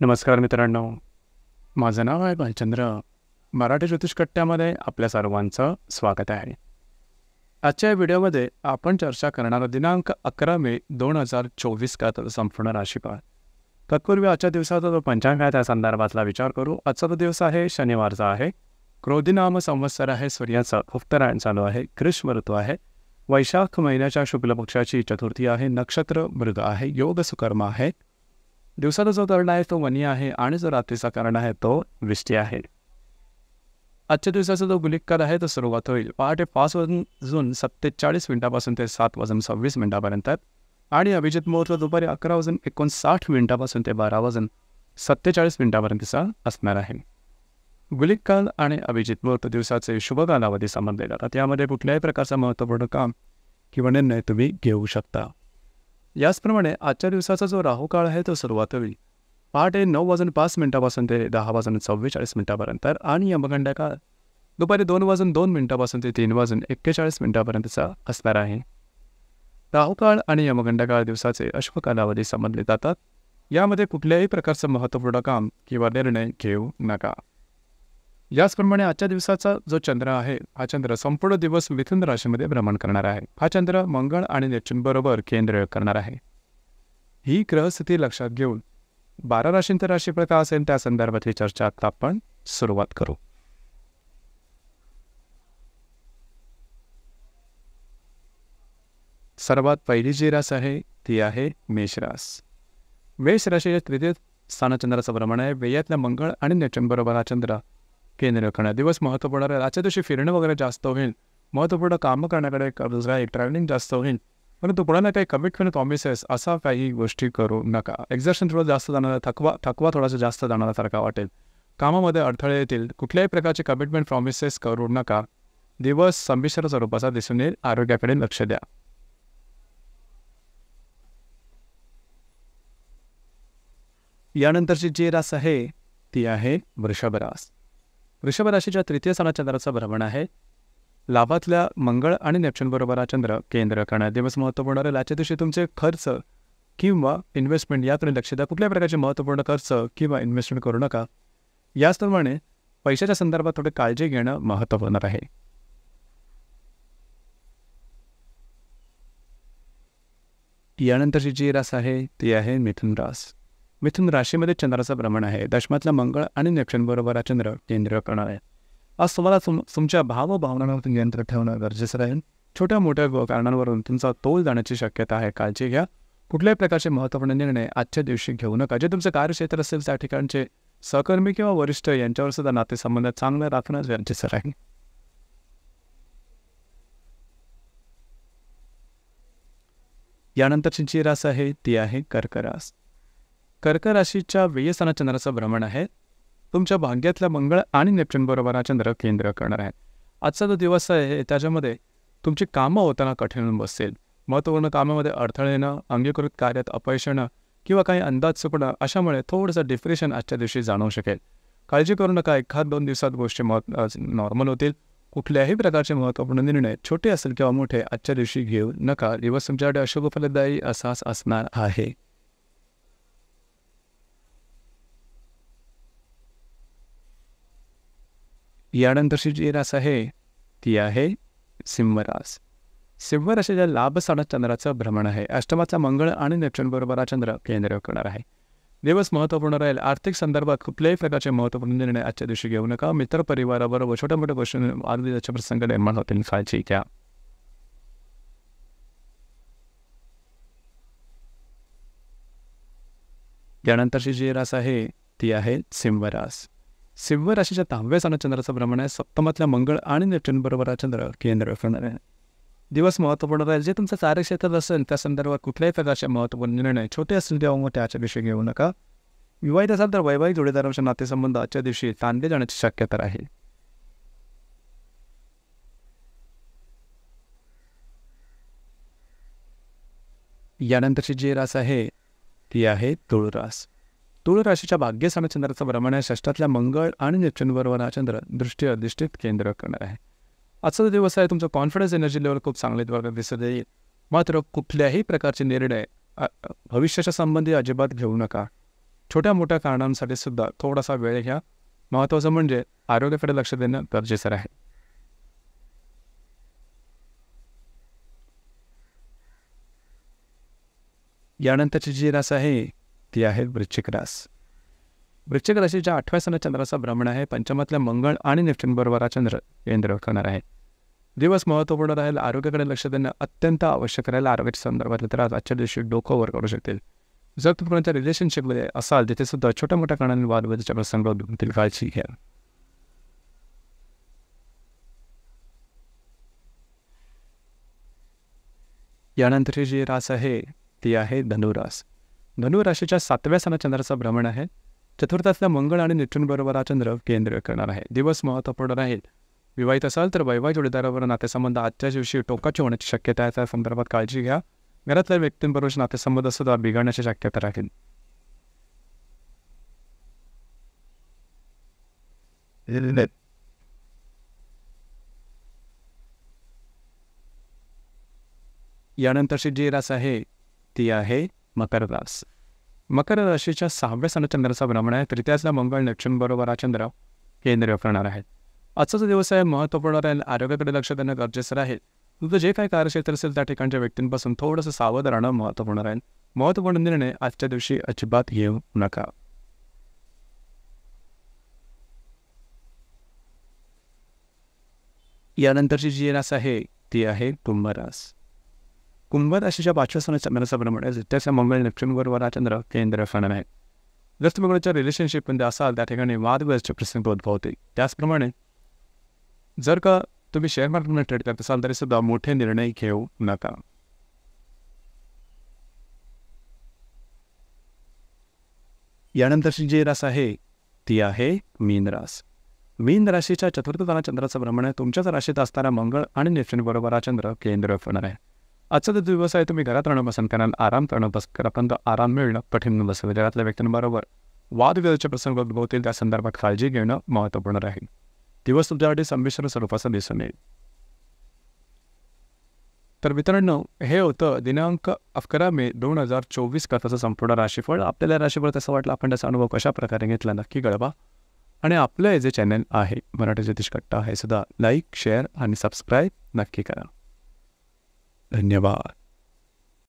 नमस्कार मित्रांनो, माझं नाव आहे भालचंद्र. मराठी ज्योतिष कट्ट्यामध्ये आपल्या सर्वांचं स्वागत आहे. आजच्या या व्हिडिओमध्ये आपण चर्चा करणार दिनांक 11 मे 2024 का तर संपूर्ण राशीफळ. तत्पूर्वी आजच्या दिवसाचा जो पंचांग आहे त्या संदर्भातला विचार करू. आजचा जो दिवस आहे शनिवारचा आहे. क्रोधी नाम संवत्सर आहे. सूर्याचा उत्तरायण चालू आहे. ग्रीष्म ऋतू आहे. वैशाख महिन्याच्या शुक्ल पक्षाची चतुर्थी आहे. नक्षत्र मृग आहे. योग सुकर्म आहे. दिवसाचा जो कर्ण आहे तो वनी आहे आणि जो रात्रीचा कर्ण आहे तो विष्टी आहे. आजच्या दिवसाचा जो गुलिक काल आहे तो सुरुवात होईल पहाटे 5 वाजून 47 मिनिटापासून ते 7 वाजून 26 मिनिटापर्यंत आणि अभिजित मुहूर्त दुपारी 11 वाजून 59 मिनिटापासून ते 12 वाजून 47 मिनिटापर्यंतचा असणार आहे. गुलिक काल आणि अभिजित मुहूर्त दिवसाचे शुभ कालावधी समजले जातात. यामध्ये कुठल्याही प्रकारचा महत्त्वपूर्ण काम किंवा निर्णय तुम्ही घेऊ शकता. याचप्रमाणे आजच्या दिवसाचा जो राहुकाळ आहे तो सुरुवात होईल पहाटे 9 वाजून 5 मिनिटापासून ते 10 वाजून 44 मिनिटापर्यंत आणि यमगंडा काळ दुपारी 2 वाजून 2 मिनिटापासून ते 3 वाजून 41 मिनिटापर्यंतचा असणार आहे. राहुकाळ आणि यमगंडा काळ दिवसाचे अश्व कालावधी समजले जातात. यामध्ये कुठल्याही प्रकारचं महत्त्वपूर्ण काम किंवा निर्णय घेऊ नका. याचप्रमाणे आजच्या दिवसाचा जो चंद्र आहे हा चंद्र संपूर्ण दिवस मिथुन राशीमध्ये भ्रमण करणार आहे. हा चंद्र मंगळ आणि नेपच्यून बरोबर केंद्र करणार आहे. ही ग्रहस्थिती लक्षात घेऊन 12 राशींचा राशीफळ का असेल त्या संदर्भातली चर्चा आता आपण सुरुवात करू. सर्वात पहिली जी रास आहे ती आहे मेषरास. मेष राशीच्या तृतीय स्थानचंद्राचं भ्रमण आहे. व्ययातल्या मंगळ आणि नेपच्यून बरोबर हा चंद्र केंद्र करणार. दिवस महत्त्वपूर्ण आहे. आजच्या दिवशी फिरणं वगैरे जास्त होईल. महत्त्वपूर्ण कामं करण्याकडे ट्रॅव्हलिंग जास्त होईल. परंतु कोणाला काही कमिटमेंट प्रॉमिसेस असा काही गोष्टी करू नका. एक्झर्शन थोडं जास्त जाणार, थकवा थोडासा जास्त जाणारासारखा वाटेल. कामामध्ये अडथळे येतील. कुठल्याही प्रकारचे कमिटमेंट प्रॉमिसेस करू नका. दिवस संमिश्र स्वरूपाचा दिसून येईल. आरोग्याकडे लक्ष द्या. यानंतरची जी रास आहे ती आहे वृषभ रास. वृषभ राशीच्या तृतीय स्थानचंद्राचं भ्रमण आहे. लाभातल्या मंगळ आणि नेपच्यून बरोबर हा चंद्र केंद्र करणार. दिवस महत्त्वपूर्ण राहील. आजच्या दिवशी तुमचे खर्च किंवा इन्व्हेस्टमेंट याकडे लक्ष द्या. कुठल्याही प्रकारचे महत्त्वपूर्ण खर्च किंवा इन्व्हेस्टमेंट करू नका. याचप्रमाणे पैशाच्या संदर्भात थोडी काळजी घेणं महत्त्वपूर्ण आहे. यानंतरची जी रास आहे ती आहे मिथुन रास. मिथुन राशीमध्ये चंद्राचं भ्रमण आहे. दशमातल्या मंगळ आणि नेपच्यून बरोबर हा चंद्र केंद्र करणार आहे. आज तुम्हाला तुमच्या भावभावनांवर नियंत्रण ठेवणं गरजेचं राहील. छोट्या मोठ्या कारणांवरून तुमचा तोल जाण्याची शक्यता आहे. काळजी घ्या. कुठल्याही प्रकारचे महत्त्वपूर्ण निर्णय आजच्या दिवशी घेऊ नका. जे तुमचं कार्यक्षेत्र असेल त्या ठिकाणचे सहकर्मी किंवा वरिष्ठ यांच्यावर सुद्धा नातेसंबंध चांगलं राखणं गरजेचं राहील. यानंतरची जी रास आहे ती आहे कर्क रास. कर्क राशीच्या व्यय स्थानचंद्राचं भ्रमण आहे. तुमच्या भाग्यातल्या मंगळ आणि नेपच्यून बरोबर हा चंद्र केंद्र करणार आहे. आजचा जो दिवस आहे त्याच्यामध्ये तुमची कामं होताना कठीण बसेल. महत्त्वपूर्ण कामामध्ये अडथळे येणं, अंगीकृत कार्यात अपयश येणं किंवा काही अंदाज चुकणं अशामुळे थोडंसं डिप्रेशन आजच्या दिवशी जाणवू शकेल. काळजी करू नका. 1-2 दिवसात गोष्टी नॉर्मल होतील. कुठल्याही प्रकारचे महत्त्वपूर्ण निर्णय छोटे असेल किंवा मोठे आजच्या दिवशी घेऊ नका. दिवस तुमच्याकडे अशुभ फलदायी असाच असणार आहे. यानंतरची जी रास आहे ती आहे सिंह रास. सिंह राशीच्या लाभ स्थानात चंद्राचं भ्रमण आहे. अष्टमाचा मंगळ आणि नेपच्यून बरोबर हा चंद्र केंद्र करणार आहे. दिवस महत्त्वपूर्ण राहील. आर्थिक संदर्भात कुठल्याही प्रकारचे महत्त्वपूर्ण निर्णय आजच्या दिवशी घेऊ नका. मित्र परिवाराबरोबर छोट्या मोठ्या गोष्टी आरोग्याचे प्रसंग निर्माण होतील. काळजी घ्या. यानंतरची जी रास आहे ती आहे सिंह रास. सिंह राशीच्या 10व्या स्थानात चंद्राचं भ्रमण आहे. सप्तमातल्या मंगळ आणि नेपच्यून बरोबर हा चंद्र केंद्र करणार आहे. दिवस महत्त्वपूर्ण राहील. जे तुमचं कार्यक्षेत्र असेल त्या संदर्भात कुठल्याही प्रकारचे महत्त्वपूर्ण निर्णय छोटे असतील किंवा मोठे आजच्या दिवशी घेऊ नका. विवाहित असाल तर वैवाहिक जोडीदारांचे नातेसंबंध आजच्या दिवशी ताणले जाण्याची शक्यता राहील. यानंतरची जी रास आहे ती आहे तुळ रास. तुळ राशीच्या भाग्यस्थानात चंद्राचं भ्रमण आहे. षष्ठातल्या मंगळ आणि नेपच्यून बरोबर हा चंद्र दृष्टी अधिष्ठित केंद्र करणार आहे. आजचा दिवस आहे तुमचा कॉन्फिडन्स एनर्जी लेवल खूप चांगले दिसत येईल. मात्र कुठल्याही प्रकारचे निर्णय भविष्याच्या संबंधी अजिबात घेऊ नका. छोट्या मोठ्या कारणांसाठी सुद्धा थोडासा वेळ घ्या. महत्त्वाचं म्हणजे आरोग्याकडे लक्ष देणं गरजेचं आहे. यानंतरची जी रास आहे ती आहे वृश्चिक रास. वृश्चिक राशीच्या 8व्या सणात चंद्राचा भ्रमण आहे. पंचमातल्या मंगळ आणि नेप्च्यून बरोबर चंद्र केंद्र करणार आहे. दिवस महत्त्वपूर्ण राहील. आरोग्याकडे लक्ष देणं अत्यंत आवश्यक राहील. आरोग्याच्या संदर्भातले त्रास आजच्या दिवशी डोकं वर करू शकतील. जर तुम्ही कोणाच्या रिलेशनशिपमध्ये असाल तिथे सुद्धा छोट्या मोठ्या कारणांनी वादविवादाच्या प्रसंग उद्भवतील. काळजी घ्या. यानंतरची जी रास आहे ती आहे धनुरास. धनुराशीच्या 7व्या सणात चंद्राचा भ्रमण आहे. चतुर्थातल्या मंगळ आणि नेप्च्यून बरोबर हा चंद्र केंद्र करणार आहे. दिवस महत्त्वपूर्ण राहील. विवाहित असाल तर वैवाहिक जोडीदारावर नातेसंबंध आजच्या दिवशी टोकाचे होण्याची शक्यता आहे. त्या संदर्भात काळजी घ्या. घरातल्या व्यक्तींबरोबर नातेसंबंध सुद्धा बिघडण्याची शक्यता राहील. यानंतरची जी रास आहे ती आहे मकर रास. मकर राशीच्या 6व्या सणात चंद्राचा भ्रमण आहे. तृतीयातला मंगळ नेप्च्यून बरोबर हा चंद्र केंद्र करणार आहे. आजचा जो दिवस आहे महत्त्वपूर्ण राहील. आरोग्याकडे लक्ष देणं गरजेचं राहील. तुझं जे काही कार्यक्षेत्र असेल त्या ठिकाणच्या व्यक्तींपासून थोडंसं सावध राहणं महत्त्वपूर्ण राहील. महत्त्वपूर्ण निर्णय आजच्या दिवशी अजिबात घेऊ नका. यानंतरची जी रास आहे ती आहे कुंभ रास. कुंभ राशीच्या 5व्या सणात चंद्राचा भ्रमण आहे. त्याच्या मंगळ नेप्च्यून बरोबर हा चंद्र केंद्र करणार आहे. जर तुम्ही कोणाच्या रिलेशनशिपमध्ये असाल त्या ठिकाणी वादविवादाचे प्रसंग उद्भवतील. त्याचप्रमाणे जर का तुम्ही शेअर मार्केटमध्ये ट्रेड करत असाल तरी सुद्धा मोठे निर्णय घेऊ नका. यानंतरची जी रास आहे ती आहे मीन रास. मीन राशीच्या 4थ्या सणात चंद्राचा भ्रमण आहे. तुमच्याच राशीत असणारा मंगळ आणि नेप्च्यून बरोबर हा चंद्र केंद्र करणार आहे. आजचा जो दिवस आहे तुम्ही घरात राहणं पसंत कराल. आराम करणं पसंत करा. पण आराम मिळणं कठीण बसेल. घरातल्या व्यक्तींबरोबर वादविवादाचे प्रसंग उद्भवतील. त्या संदर्भात काळजी घेणं महत्त्वपूर्ण राहील. दिवस तुमच्यासाठी संमिश्र स्वरूपाचा दिसून येईल. तर मित्रांनो, हे होतं दिनांक 11 मे 2024 करताचं संपूर्ण राशीफळ. आपल्याला राशीफळ कसं वाटलं, आपण त्याचा अनुभव कशा प्रकारे घेतला नक्की कळवा. आणि आपलं हे जे चॅनल आहे मराठी ज्योतिष कट्टा हे सुद्धा लाईक, शेअर आणि सबस्क्राईब नक्की करा. धन्यवाद.